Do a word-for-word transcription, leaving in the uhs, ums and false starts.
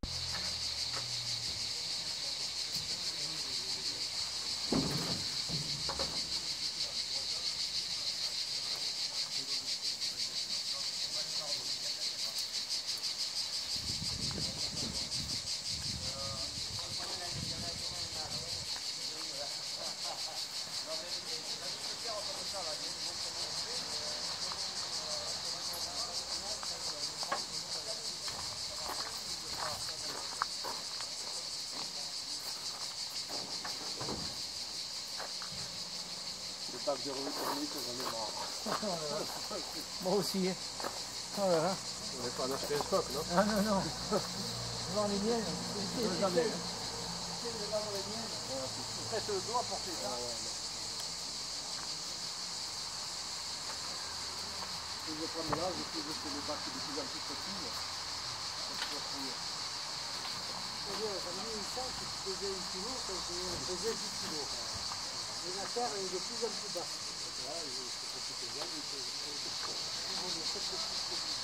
Pas que j'ai revu pour lui que j'en ai marre. Moi aussi. Oh là là. On n'est pas en acheter un stock, non? Ah non, non. Devant les miennes. Jamais. C'est devant les miennes. Tu presses le doigt pour faire ça. Ah ouais, non. Si je prends là, je trouve que les bacs de plus en plus petits. C'est-à-dire, j'en ai une cent qui faisait un kilo, ça faisait dix kilos. Et la terre est de plus en plus basse. Là, il faut que tu te gagnes.